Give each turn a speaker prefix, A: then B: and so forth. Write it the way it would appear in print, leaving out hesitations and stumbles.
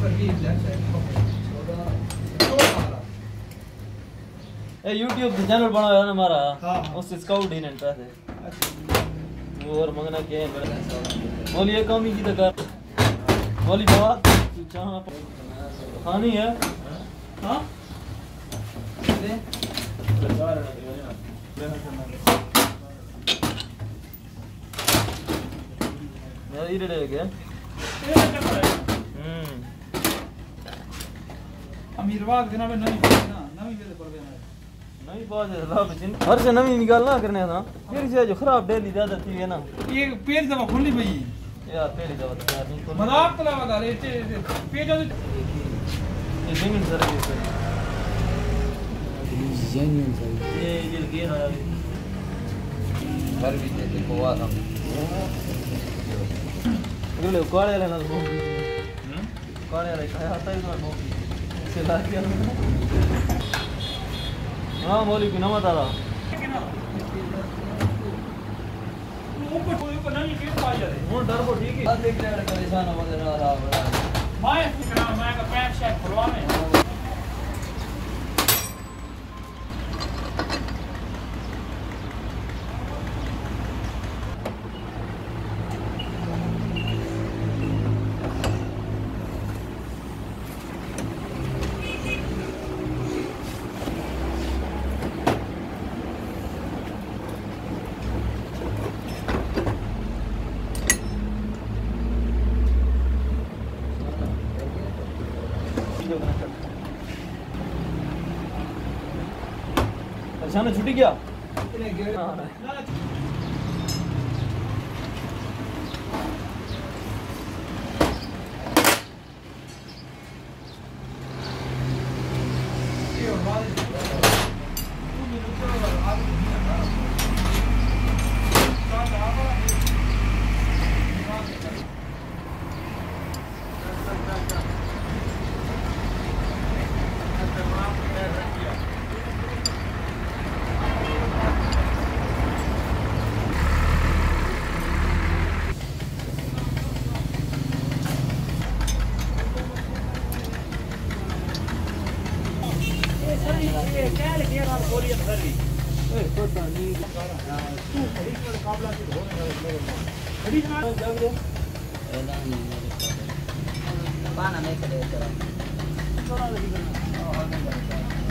A: ए YouTube पे channel बनाया है ना हमारा। उससे स्काउट ही नहीं पैसे। वो और मंगना क्या है मेरा। मौली ये काम ही की तो कर। मौली बात तू जहाँ खानी है। हाँ? यार ये रेड है क्या?
B: अमीरवाद के नाम पे नहीं ना नहीं दे पर गया
A: नहीं बात है लाभ जिन हर से नवी निकालना करने था फिर से जो खराब डेली ज्यादा थी है ना
B: ये पेज दवा खुली भई
A: यार पहली दवा तो यार नहीं
B: मजाक तो लगा रे पेज
A: ये जेन्युइन सर्विस है
C: जेन्युइन सर्विस
A: ये गेन आया
C: सर्विस है देखो आ हम
A: अगले कोड़े लेना तो कोड़े ले खाया आता है तो से ला दिया हां मौली की नमत आ रहा ऊपर नहीं के पा जा रहे हूं डर को ठीक है
C: देख ले परेशान हो रहा
B: मैं का पैंट शर्ट खुलवा में
A: अचानक छुट्टी क्या
C: पाना नहीं करे